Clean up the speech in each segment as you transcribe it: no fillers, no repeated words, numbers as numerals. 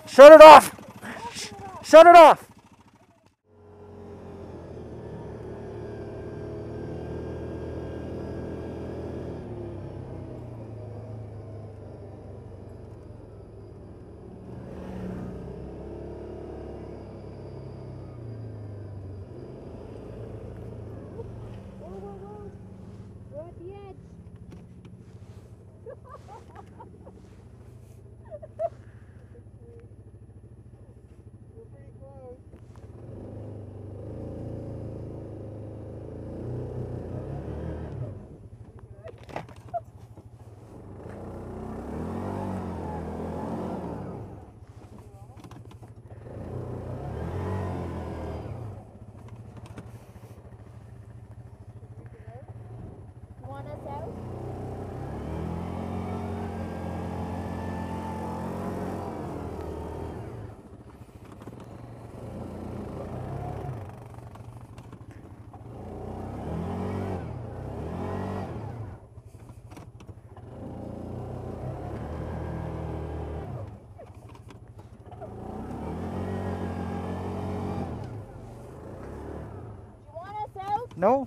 Shut it off! Shut it off! We're at the edge. We're pretty close. You want us out? You want us out? No?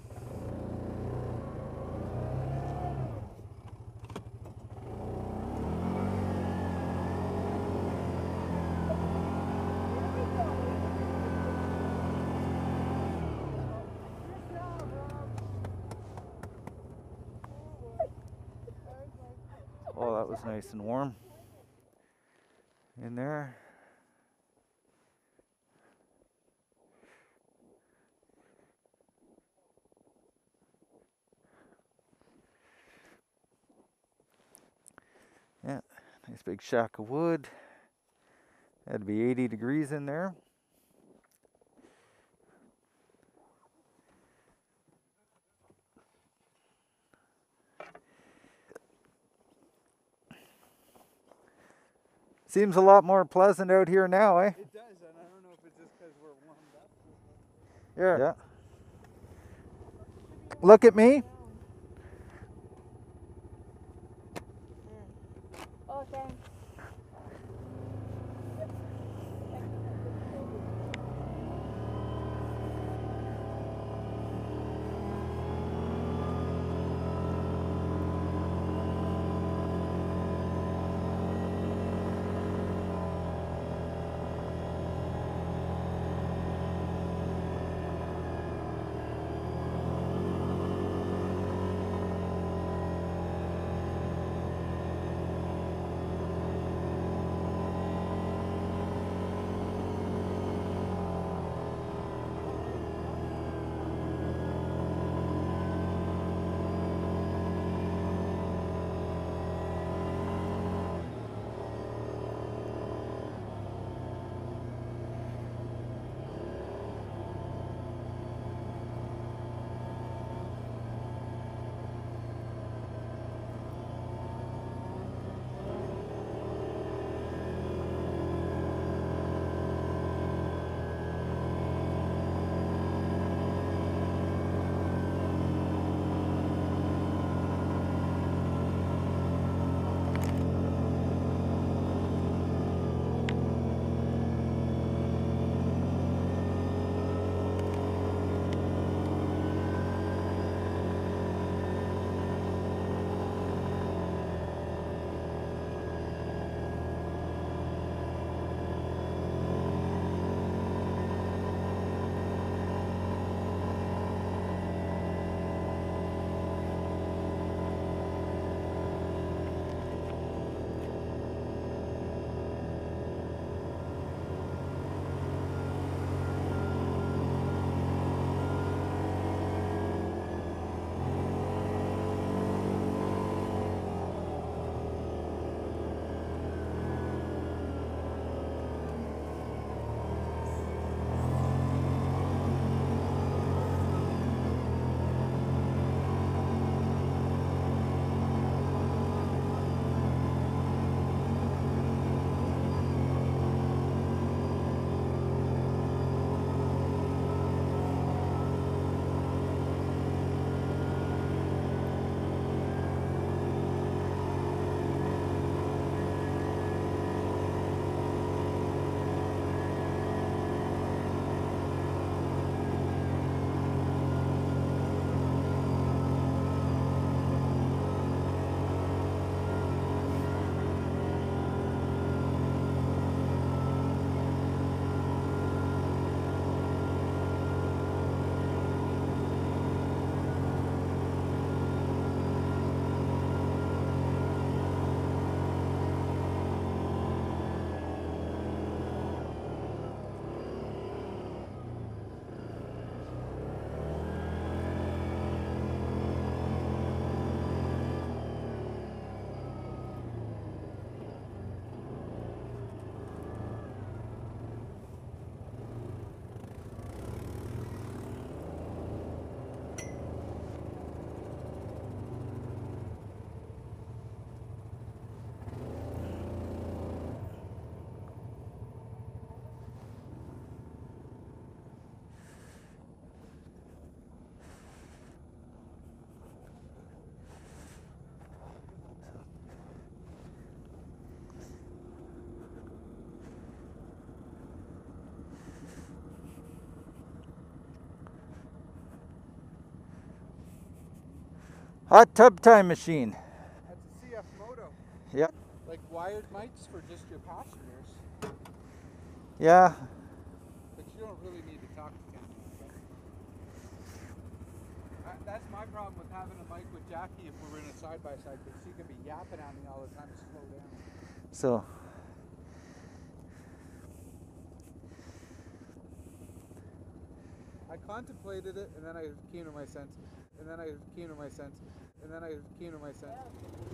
Oh, that was nice and warm in there. Yeah, nice big shack of wood. That'd be 80 degrees in there. Seems a lot more pleasant out here now, eh? It does, and I don't know if it's just because we're warmed up. Yeah. Look at me. Oh, thanks. Hot tub time machine. That's a CF Moto. Yeah. Like wired mics for just your passengers. Yeah. But you don't really need to talk to camera. That's my problem with having a mic with Jackie if we're in a side-by-side, because she can be yapping at me all the time to slow down. So. I contemplated it, and then I came to my senses. And then I came to my senses. And then I came to my senses.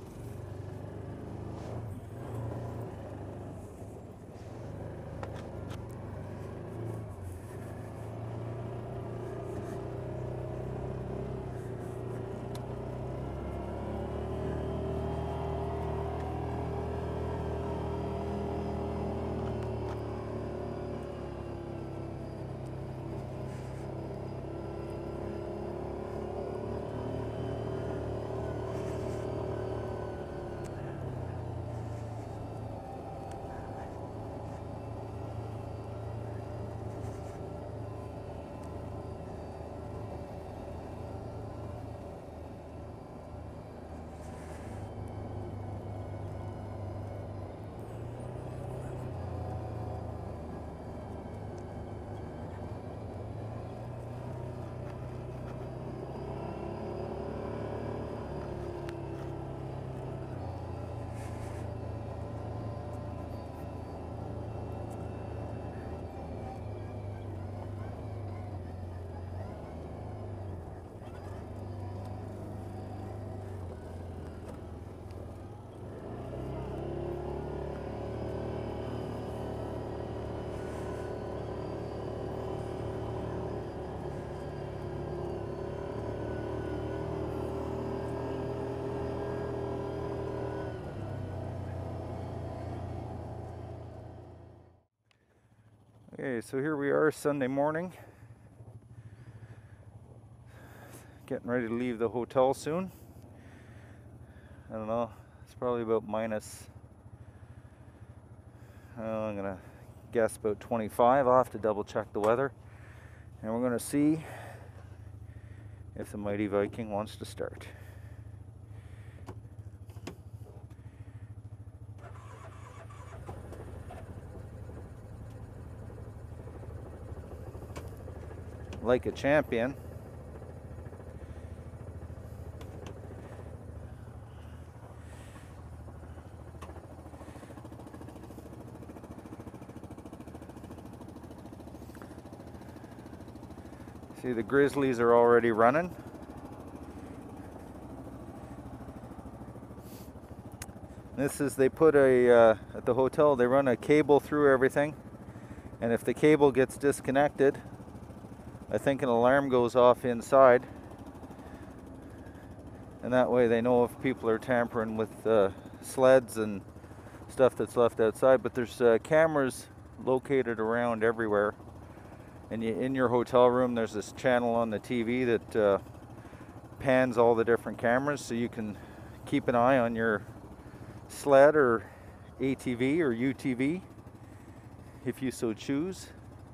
Okay, so here we are Sunday morning. Getting ready to leave the hotel soon. I don't know, it's probably about minus, I'm gonna guess about 25. I'll have to double check the weather. And we're gonna see if the Mighty Viking wants to start. Like a champion. See, the Grizzlies are already running. This is, they put at the hotel, they run a cable through everything. And if the cable gets disconnected, I think an alarm goes off inside, and that way they know if people are tampering with sleds and stuff that's left outside. But there's cameras located around everywhere, and in your hotel room there's this channel on the TV that pans all the different cameras, so you can keep an eye on your sled or ATV or UTV if you so choose.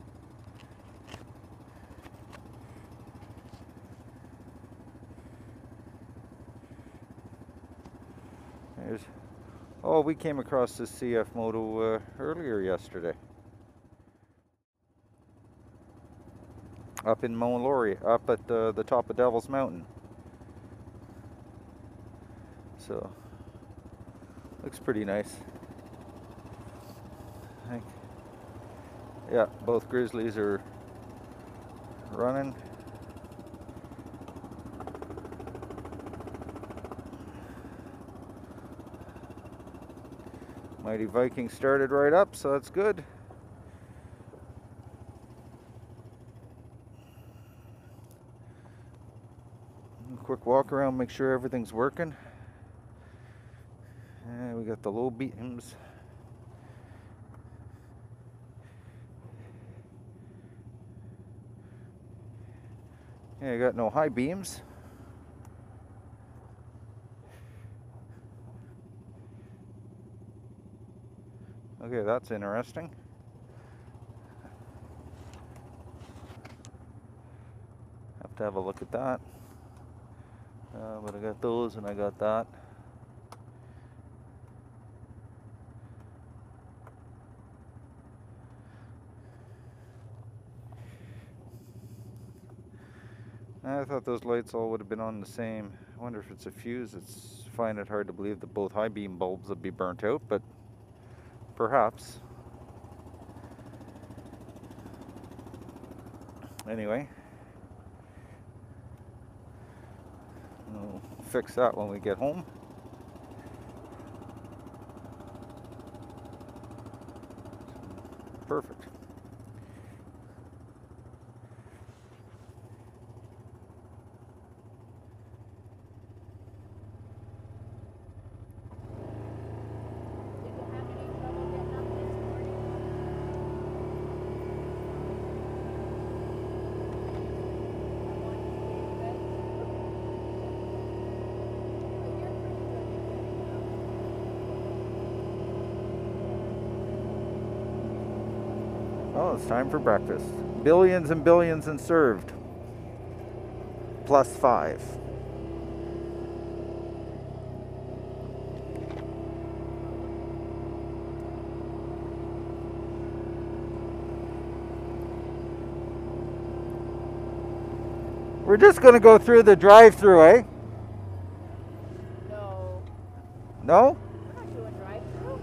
Oh, we came across this CF Moto earlier yesterday. Up in Mont Laurier, up at the top of Devil's Mountain. So, looks pretty nice. I think, yeah, both Grizzlies are running. Mighty Viking started right up, so that's good. A quick walk around, make sure everything's working. And we got the low beams. Yeah, you got no high beams. Okay, that's interesting. Have to have a look at that. But I got those and I got that. I thought those lights all would have been on the same. I wonder if it's a fuse. Find it hard to believe that both high beam bulbs would be burnt out, but perhaps. Anyway, we'll fix that when we get home. Perfect. Oh, it's time for breakfast. Billions and billions and served. Plus 5. We're just going to go through the drive-through, eh? No. No? We're not doing drive-through.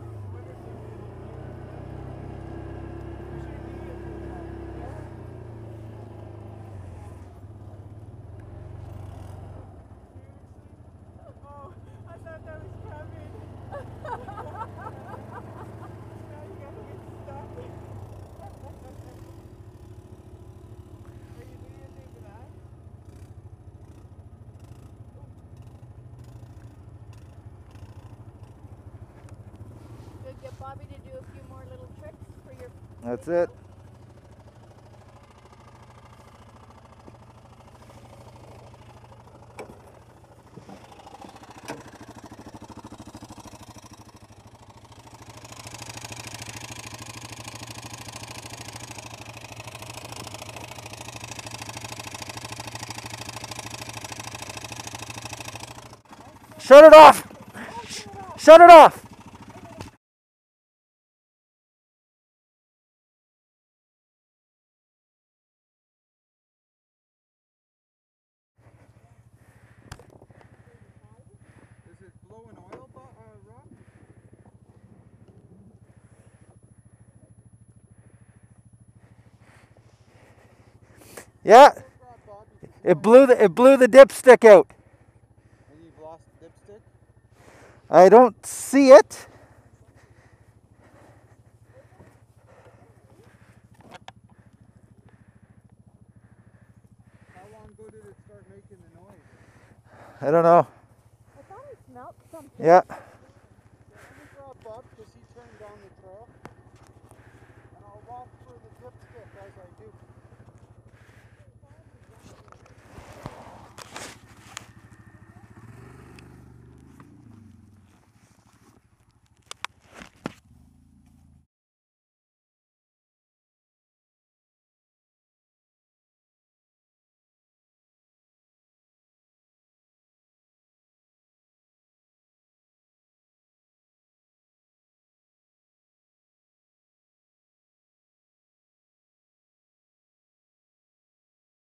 Oh, I thought that was coming. Now you gotta get stuck. Are you doing anything for that? Could get Bobby to do a few more little tricks for your. That's it. Shut it off! Shut it off! Is it blowing oil, Rob? Yeah, it blew the dipstick out. And you've lost the dipstick? I don't see it. How long ago did it start making the noise? I don't know. I thought I smelled something. Yeah. Let me grab Bob because he turned down the trail. And I'll walk through the dipstick as I do.